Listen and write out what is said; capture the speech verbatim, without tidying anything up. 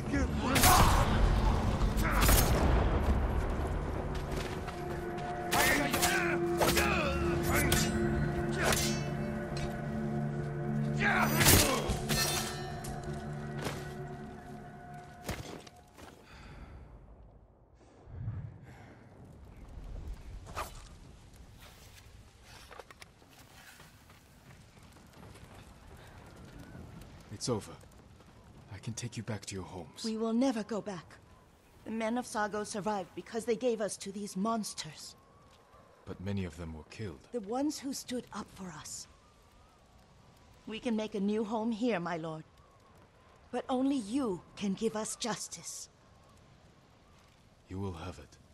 It's over. I can take you back to your homes. We will never go back. The men of Sago survived because they gave us to these monsters. But many of them were killed. The ones who stood up for us. We can make a new home here, my lord. But only you can give us justice. You will have it.